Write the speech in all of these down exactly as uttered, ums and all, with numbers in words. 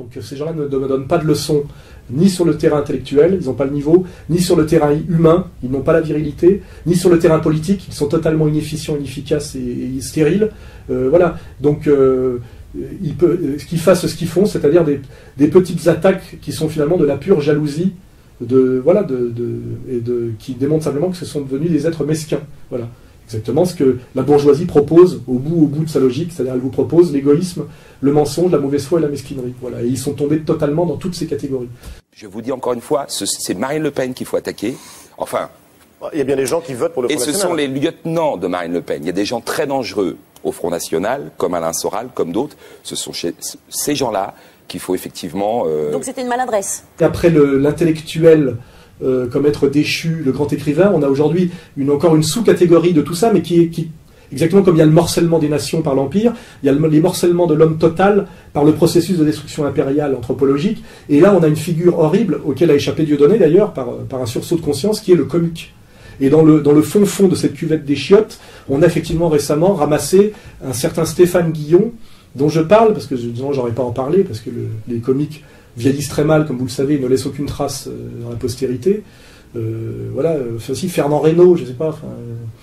Donc ces gens-là ne me donnent pas de leçons, ni sur le terrain intellectuel, ils n'ont pas le niveau, ni sur le terrain humain, ils n'ont pas la virilité, ni sur le terrain politique, ils sont totalement inefficients, inefficaces et, et stériles. Euh, voilà, donc euh, ils peuvent, qu'ils fassent ce qu'ils font, c'est-à-dire des, des petites attaques qui sont finalement de la pure jalousie, de, voilà, de, de, et de, qui démontrent simplement que ce sont devenus des êtres mesquins. Voilà. Exactement ce que la bourgeoisie propose au bout, au bout de sa logique, c'est-à-dire elle vous propose l'égoïsme, le mensonge, la mauvaise foi et la mesquinerie. Voilà. Et ils sont tombés totalement dans toutes ces catégories. Je vous dis encore une fois, c'est Marine Le Pen qu'il faut attaquer. Enfin, il y a bien des gens qui votent pour le Front National. Et ce sont les lieutenants de Marine Le Pen. Il y a des gens très dangereux au Front National, comme Alain Soral, comme d'autres. Ce sont chez ces gens-là qu'il faut effectivement... Euh... Donc c'était une maladresse. Après l'intellectuel... Euh, comme être déchu, le grand écrivain, on a aujourd'hui une, encore une sous-catégorie de tout ça, mais qui est qui, exactement comme il y a le morcellement des nations par l'Empire, il y a le, les morcellements de l'homme total par le processus de destruction impériale anthropologique, et là on a une figure horrible, auquel a échappé Dieudonné d'ailleurs, par, par un sursaut de conscience, qui est le comique. Et dans le, dans le fond fond de cette cuvette des chiottes, on a effectivement récemment ramassé un certain Stéphane Guillon, dont je parle, parce que je n'aurais pas en parler, parce que le, les comiques vieillissent très mal, comme vous le savez, ils ne laissent aucune trace euh, dans la postérité. Euh, voilà, euh, enfin, aussi Fernand Reynaud, je ne sais pas, enfin,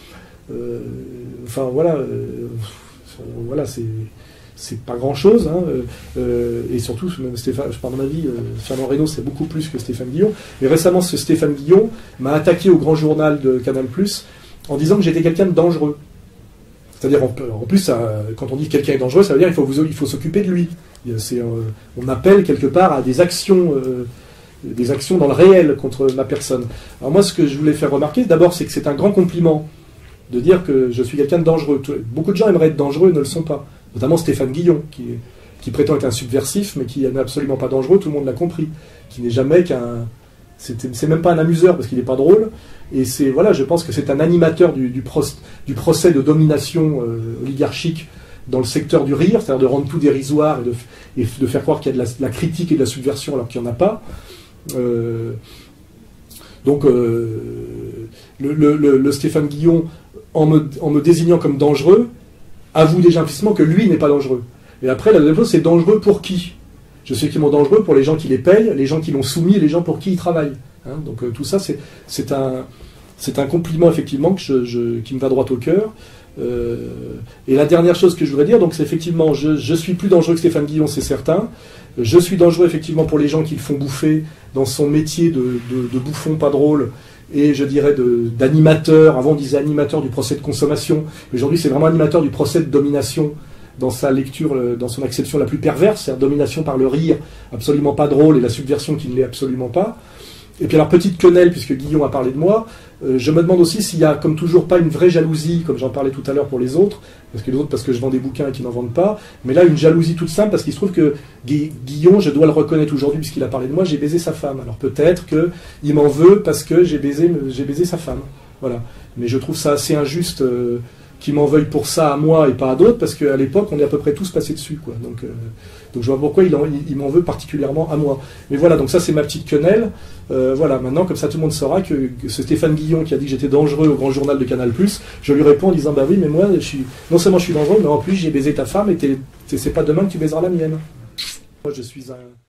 euh, enfin voilà, euh, voilà, c'est c'est pas grand-chose, hein, euh, et surtout, même Stéphane, je parle de ma vie, euh, Fernand Reynaud, c'est beaucoup plus que Stéphane Guillon. Mais récemment, ce Stéphane Guillon m'a attaqué au grand journal de Canal plus, en disant que j'étais quelqu'un de dangereux. C'est-à-dire, en plus, ça, quand on dit que quelqu'un est dangereux, ça veut dire qu'il faut, il faut s'occuper de lui. Euh, on appelle quelque part à des actions, euh, des actions dans le réel contre ma personne. Alors moi, ce que je voulais faire remarquer, d'abord, c'est que c'est un grand compliment de dire que je suis quelqu'un de dangereux. Beaucoup de gens aimeraient être dangereux et ne le sont pas. Notamment Stéphane Guillon, qui, qui prétend être un subversif, mais qui n'est absolument pas dangereux, tout le monde l'a compris. Qui n'est jamais qu'un... C'est même pas un amuseur, parce qu'il n'est pas drôle. Et c'est, voilà, je pense que c'est un animateur du, du, pro, du procès de domination euh, oligarchique dans le secteur du rire, c'est-à-dire de rendre tout dérisoire et de, et de faire croire qu'il y a de la, de la critique et de la subversion alors qu'il n'y en a pas. Euh, donc, euh, le, le, le, le Stéphane Guillon, en me, en me désignant comme dangereux, avoue déjà implicitement que lui n'est pas dangereux. Et après, la deuxième chose, c'est dangereux pour qui? Je sais qu'ils sont dangereux pour les gens qui les payent, les gens qui l'ont soumis et les gens pour qui ils travaillent. Hein, donc euh, tout ça, c'est un, un compliment effectivement que je, je, qui me va droit au cœur. Euh, et la dernière chose que je voudrais dire, donc c'est effectivement, je, je suis plus dangereux que Stéphane Guillon, c'est certain. Je suis dangereux effectivement pour les gens qui le font bouffer dans son métier de, de, de bouffon pas drôle et je dirais d'animateur. Avant on disait animateur du procès de consommation. Aujourd'hui c'est vraiment animateur du procès de domination dans sa lecture, dans son acception la plus perverse, c'est-à-dire domination par le rire absolument pas drôle et la subversion qui ne l'est absolument pas. Et puis alors, petite quenelle, puisque Guillon a parlé de moi, euh, je me demande aussi s'il y a, comme toujours, pas une vraie jalousie, comme j'en parlais tout à l'heure pour les autres, parce que les autres, parce que je vends des bouquins et qu'ils n'en vendent pas, mais là, une jalousie toute simple, parce qu'il se trouve que Gu Guillon, je dois le reconnaître aujourd'hui, puisqu'il a parlé de moi, j'ai baisé sa femme. Alors peut-être qu'il m'en veut parce que j'ai baisé, j'ai baisé sa femme. Voilà. Mais je trouve ça assez injuste euh, qu'il m'en veuille pour ça à moi et pas à d'autres, parce qu'à l'époque, on est à peu près tous passés dessus, quoi. Donc, euh, donc je vois pourquoi il, il m'en veut particulièrement à moi. Mais voilà, donc ça c'est ma petite quenelle. Euh, voilà, maintenant, comme ça tout le monde saura que, que ce Stéphane Guillon qui a dit que j'étais dangereux au grand journal de Canal plus, je lui réponds en disant, bah oui, mais moi, je suis, non seulement je suis dangereux, mais en plus j'ai baisé ta femme et c'est pas demain que tu baiseras la mienne. Moi je suis un...